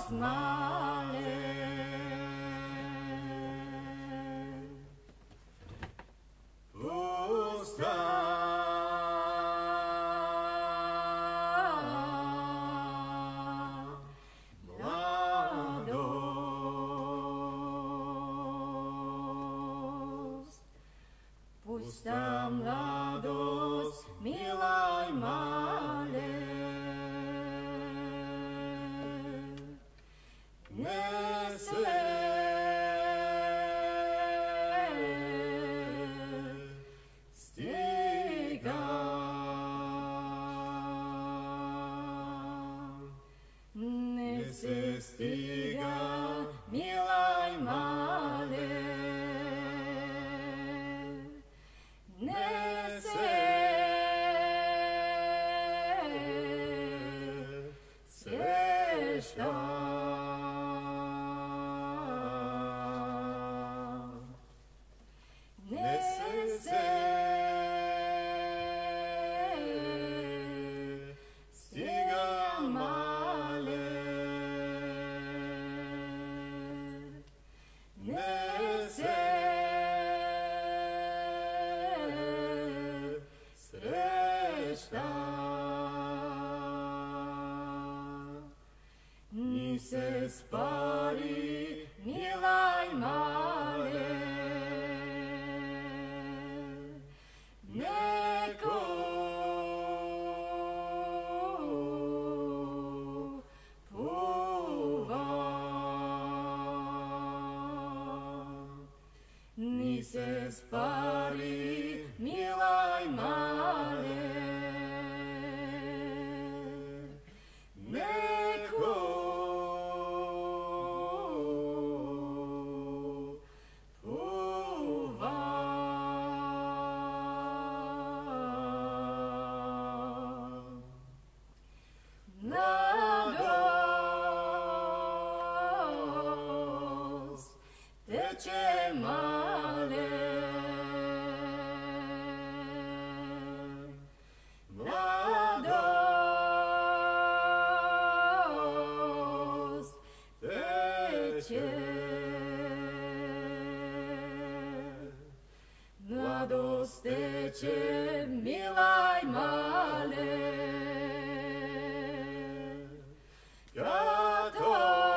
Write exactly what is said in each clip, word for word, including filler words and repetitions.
male. Pusta mladost, pusta mladost, milaj male. Nese stiga, nese stiga, milaj male. Nese svešta, nese stiga male. Nese srećna, ni se spari, milaj male. Neko puva, ni se spari, milaj male. Neko puva, mladost teče male. Mladost teče, mladost teče, milaj male. Kato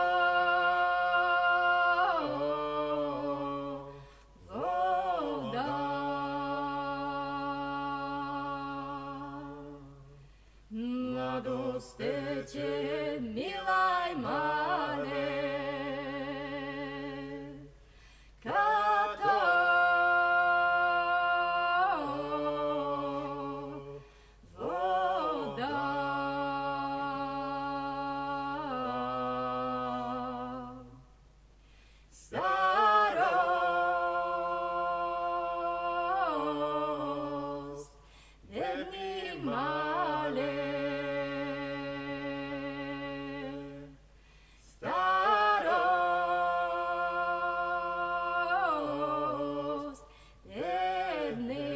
voda, mladost teče, milaj male. Kato voda, starost verni male. Starost verni,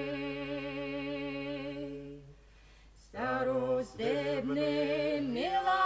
starost verni, milaj